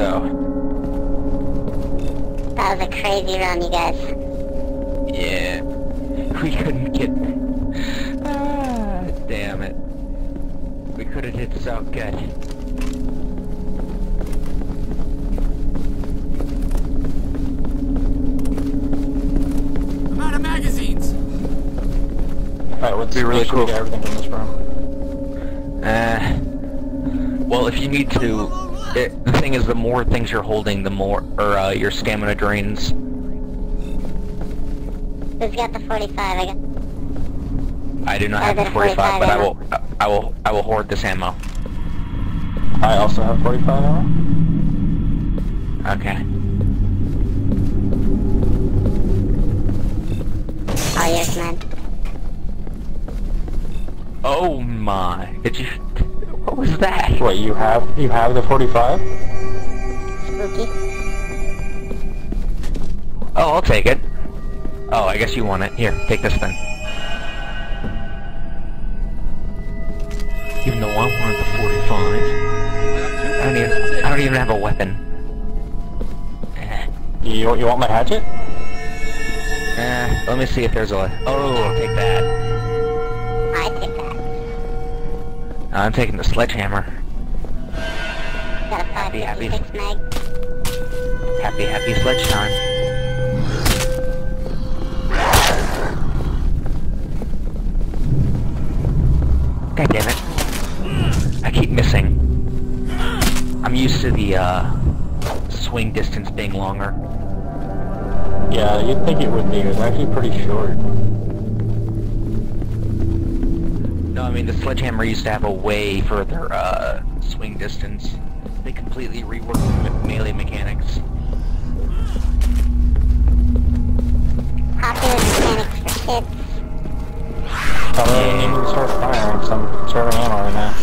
so. That was a crazy run, you guys. Yeah. We couldn't get... damn it. We could have did so good. I'm out of magazines! Alright, let's be really cool. Get everything in this room. Well, if you need to, the thing is, the more things you're holding, the more, your stamina drains. Who's got the 45? I do not have the 45, but I will hoard this ammo. I also have 45 ammo. Okay. All yours, man. Oh my! Did you? What was that? What, you have the 45? Spooky. Oh, I'll take it. Oh, I guess you want it. Here, take this then. Even though I wanted the 45, I don't even have a weapon. You want my hatchet? Let me see if there's a... Oh, I'll take that. I take that. I'm taking the sledgehammer. Got a 556 mag. Happy sledge time. God damn it. I keep missing. I'm used to the, swing distance being longer. Yeah, you'd think it would be. It's actually pretty short. No, I mean, the sledgehammer used to have a way further, swing distance. They completely reworked the melee mechanics. Popular mechanics for kids. I really need to start firing some conserving ammo right now.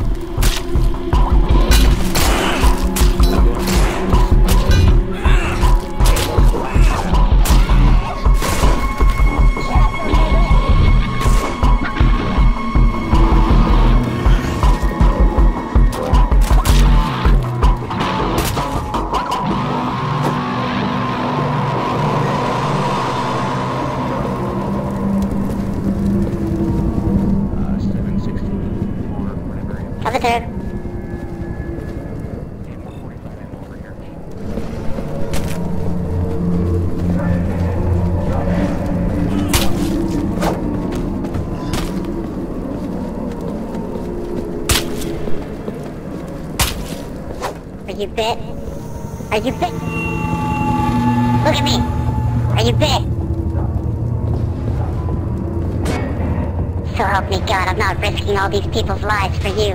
Cover third. Are you bit? Are you bit? Look at me! Are you bit? So help me God, I'm not risking all these people's lives for you.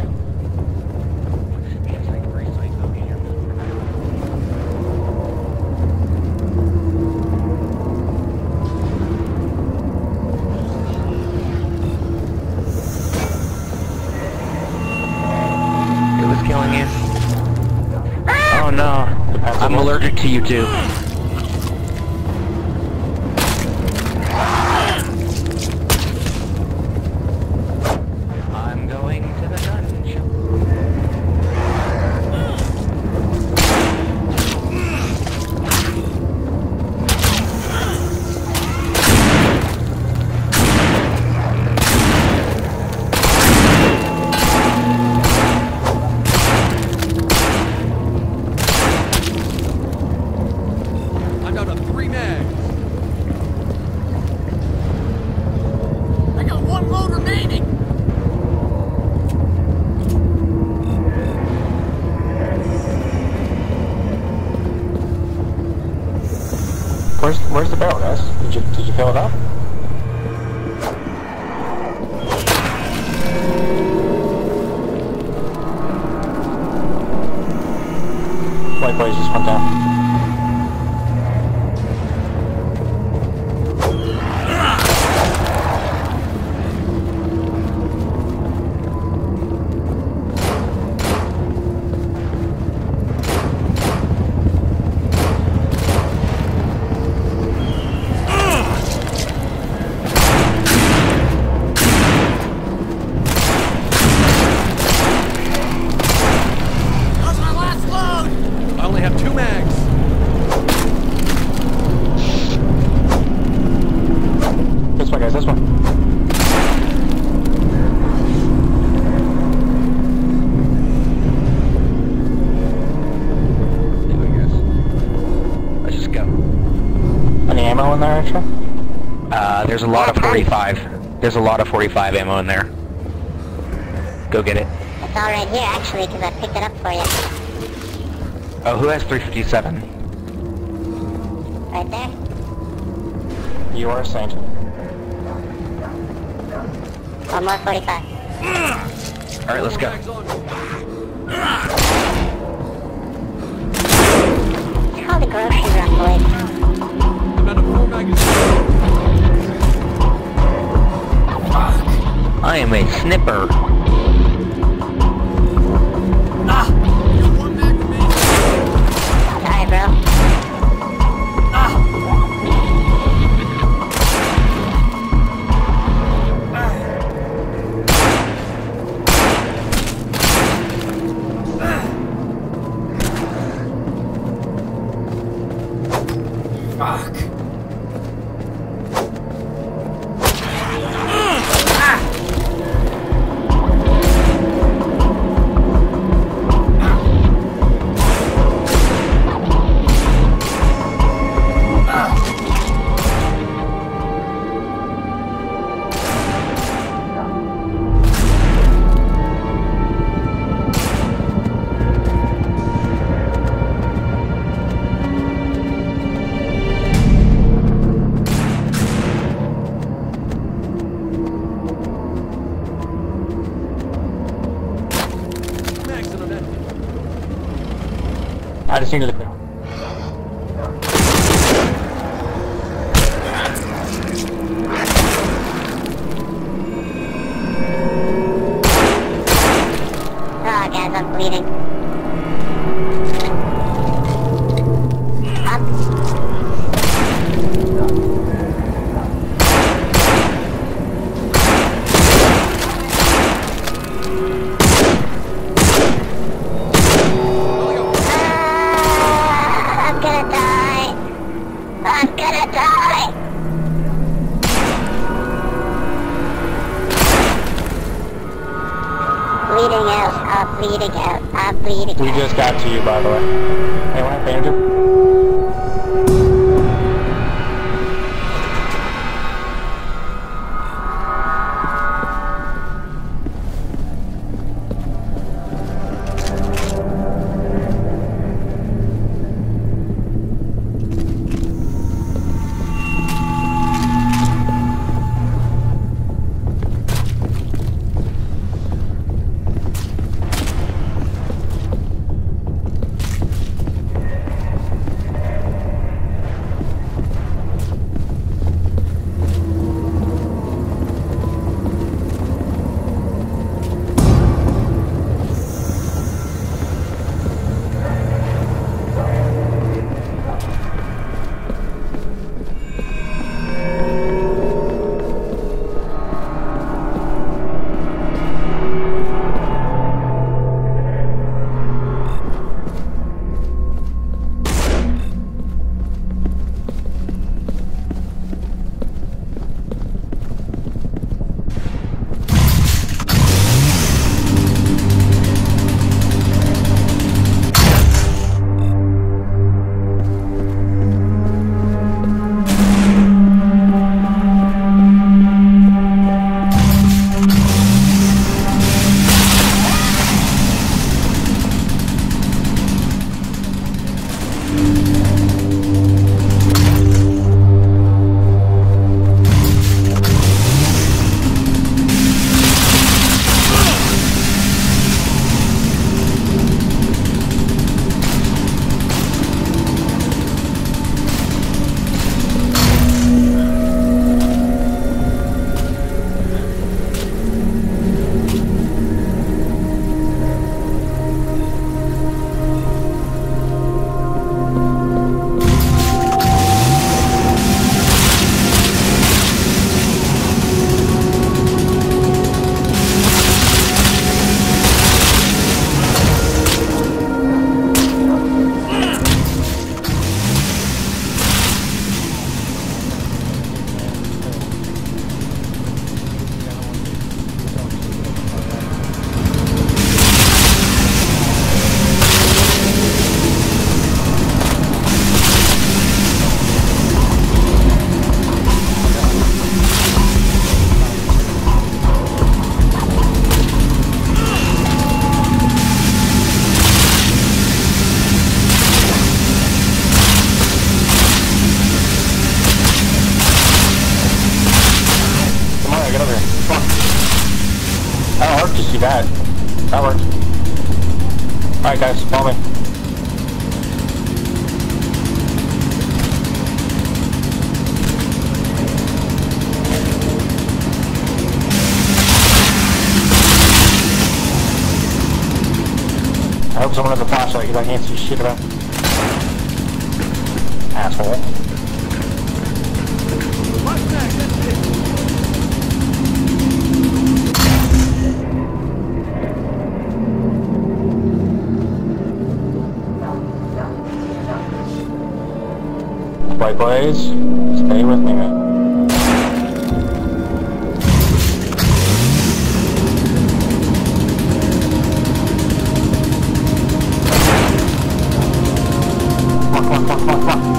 It was killing you. Oh no, I'm allergic to you too. I'm going to the dungeon. I'm down to 3 mags. I got 1 load remaining. Where's the barrel, guys? Did you fill it up? Likewise, just went down. That's my last load. I only have 2 mags. This one, guys, this one. There we go. Let's just go. Any ammo in there, actually? There's a lot of 45. There's a lot of 45 ammo in there. Go get it. It's all right here, actually, because I picked it up for you. Oh, who has 357? Right there. You are a saint. One more 45. Alright, let's go. Mags on. It's called a grocery run, boys. I'm out of 4 magazines. I am a snipper. Ah! Got 1 mag remaining. Sorry, bro. Ah! Fuck. I just needed to clear. Oh, guys, I'm bleeding. Up. I'm gonna die. I'm gonna die. Bleeding out. I'm bleeding out. I'm bleeding We out. just got to you, by the way. Anyone have bandages? That works. Alright guys, follow me. I hope someone has a flashlight because I can't see shit about. Asshole. What's that? That's it. White Blaze, stay with me, man. Come on.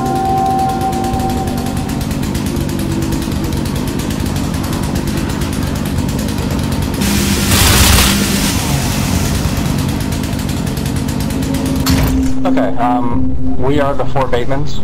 Okay, we are the 4 Batemans.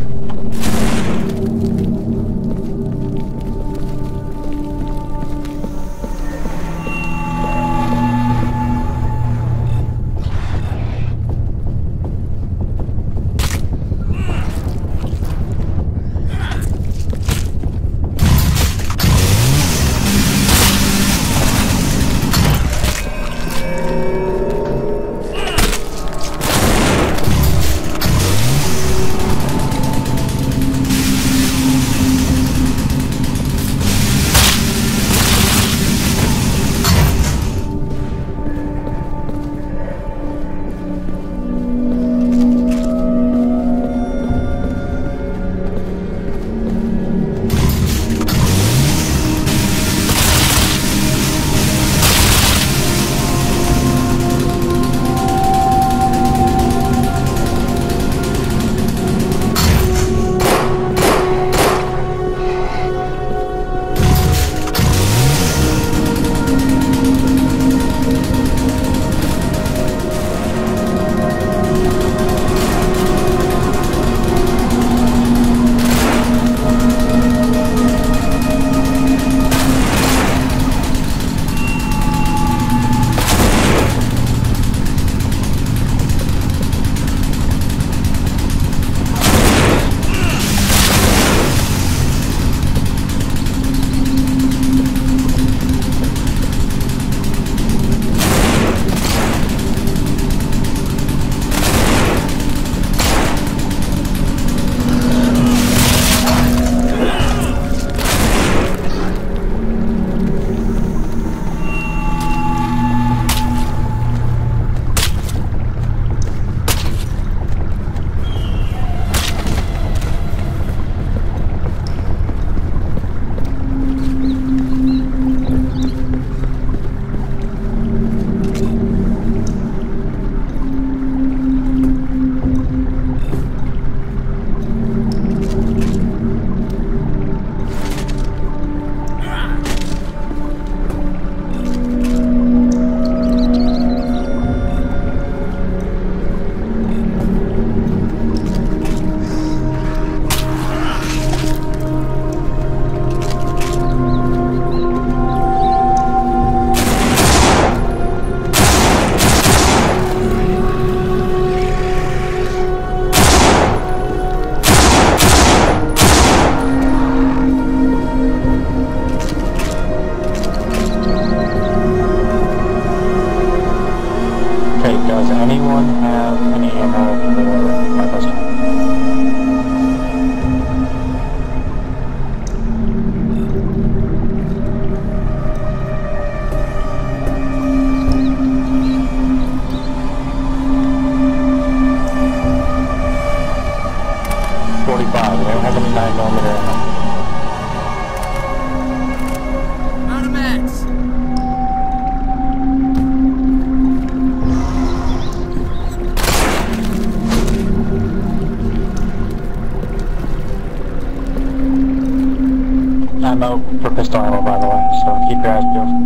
Ammo for pistol ammo, by the way, so keep your eyes peeled.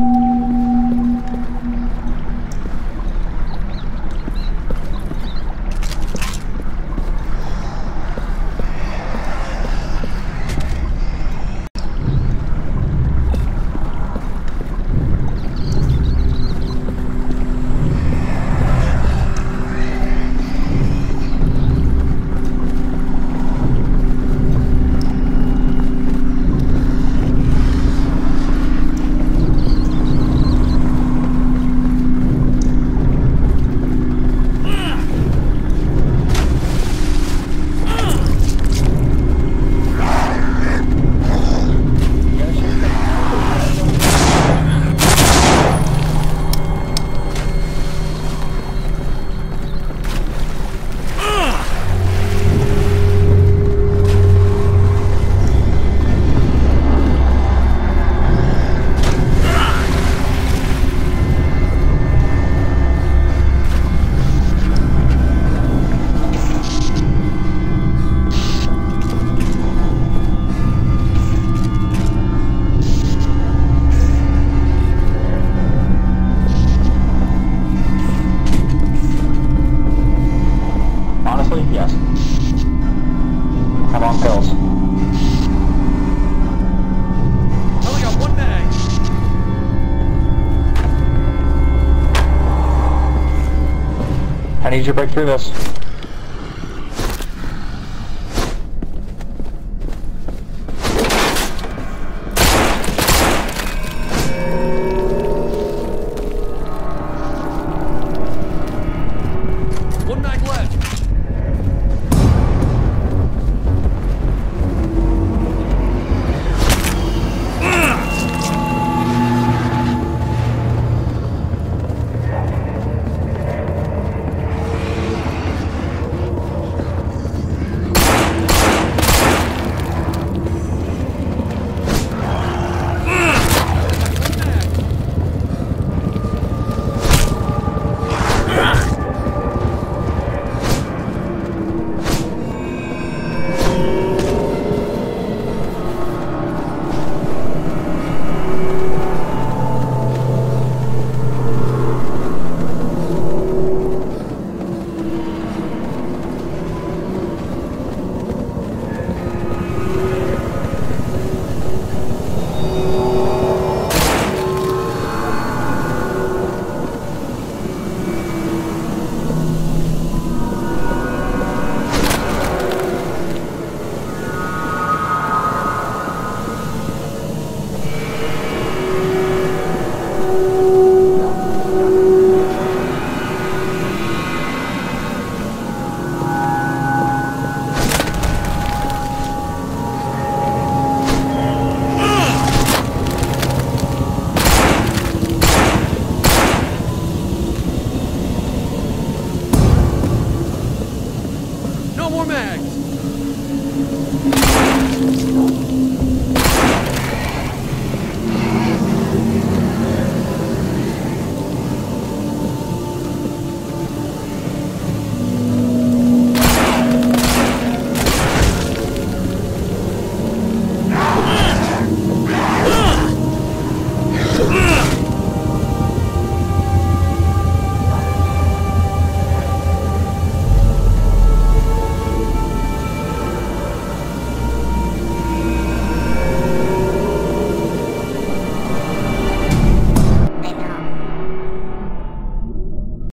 need you to break through this. One mag left. No more mags!